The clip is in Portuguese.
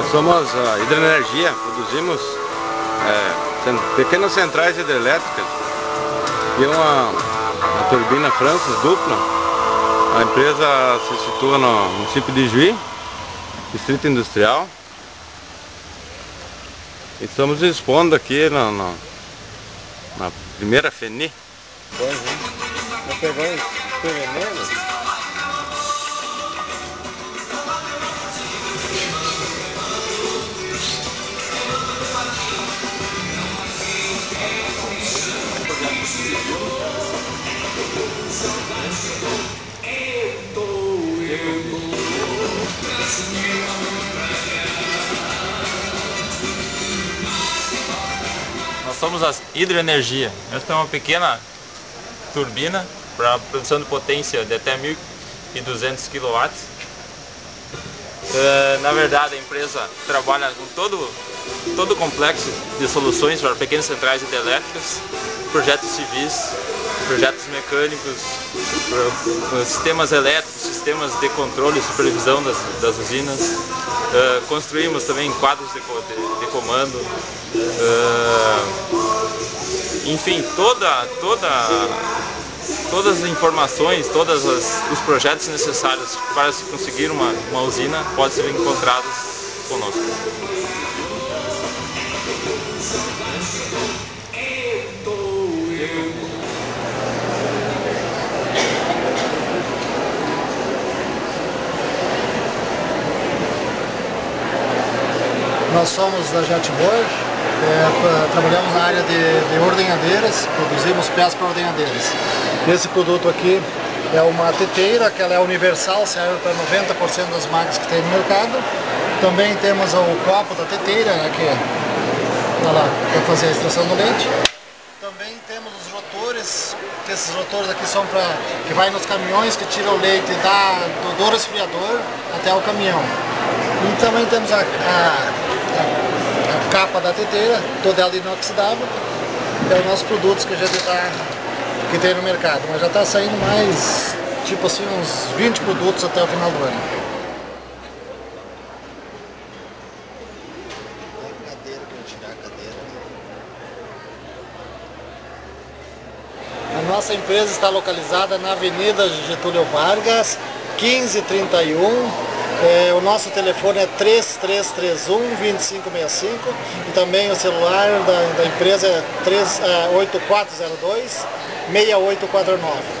somos a Hidroenergia, produzimos pequenas centrais hidrelétricas e uma turbina Francis dupla. A empresa se situa no município de Juí, distrito industrial. E estamos expondo aqui na primeira FENI. Nós pegamos veneno. Nós somos a Hidroenergia. Nós temos uma pequena turbina para produção de potência de até 1.200 kW. Na verdade, a empresa trabalha com todo o complexo de soluções para pequenas centrais hidrelétricas, projetos civis, projetos mecânicos, sistemas elétricos, sistemas de controle e supervisão das usinas. Construímos também quadros de comando. Enfim, todas as informações, todos os projetos necessários para se conseguir uma usina podem ser encontrados conosco. Nós somos da Jetboard, trabalhamos na área de ordenhadeiras, produzimos peças para ordenhadeiras. Esse produto aqui é uma teteira, que ela é universal, serve para 90% das máquinas que tem no mercado. Também temos o copo da teteira, né, que é para fazer a extração do leite. Também temos os rotores, que esses rotores aqui são para que vai nos caminhões que tiram o leite do resfriador até o caminhão. E também temos a capa da teteira, toda ela inoxidável. É os nossos produtos que a gente que tem no mercado, mas já está saindo mais, tipo assim, uns 20 produtos até o final do ano. A nossa empresa está localizada na Avenida Getúlio Vargas, 1531. O nosso telefone é 3331-2565 e também o celular da empresa é 8402-6849.